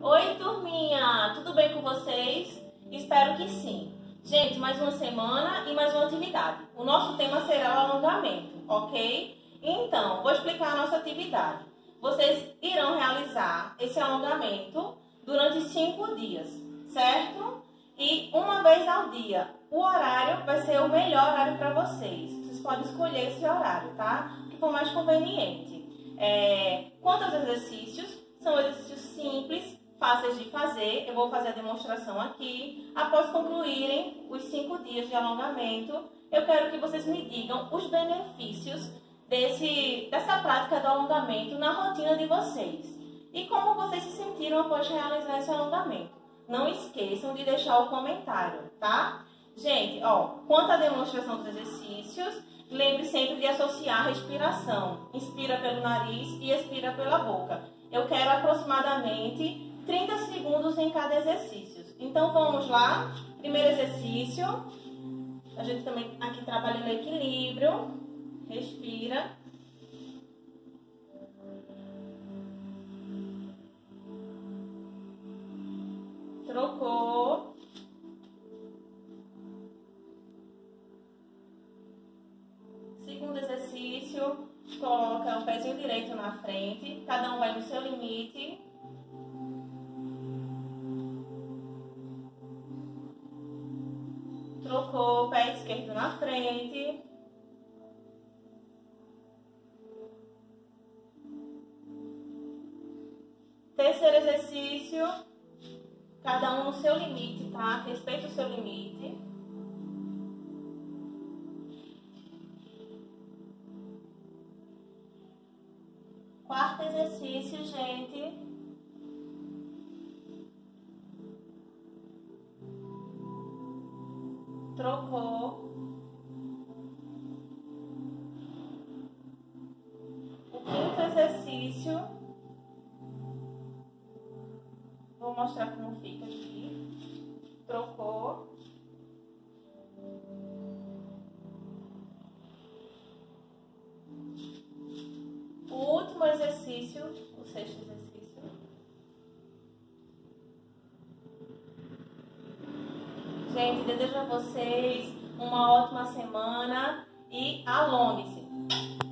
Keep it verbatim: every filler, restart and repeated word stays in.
Oi, turminha! Tudo bem com vocês? Espero que sim. Gente, mais uma semana e mais uma atividade. O nosso tema será o alongamento, ok? Então, vou explicar a nossa atividade. Vocês irão realizar esse alongamento durante cinco dias, certo? E uma vez ao dia. O horário vai ser o melhor horário para vocês. Vocês podem escolher esse horário, tá? O que for mais conveniente. É... Quanto aos exercícios, são exercícios simples, fáceis de fazer. Eu vou fazer a demonstração aqui. Após concluírem os cinco dias de alongamento, eu quero que vocês me digam os benefícios desse, dessa prática do alongamento na rotina de vocês. E como vocês se sentiram após realizar esse alongamento. Não esqueçam de deixar o comentário, tá? Gente, ó, quanto à demonstração dos exercícios, lembre sempre de associar a respiração. Inspira pelo nariz e expira pela boca. Eu quero aproximadamente trinta segundos em cada exercício. Então, vamos lá. Primeiro exercício. A gente também aqui trabalha no equilíbrio. Respira. Trocou. Segundo exercício, coloca o pezinho direito na frente. Cada um vai no seu limite. Trocou o pé esquerdo na frente. Terceiro exercício, cada um no seu limite, tá? Respeita o seu limite. Quarto exercício, gente. Trocou. O quinto exercício, vou mostrar como fica aqui. Trocou. O último exercício, o sexto exercício. Gente, desejo a vocês uma ótima semana e alongue-se.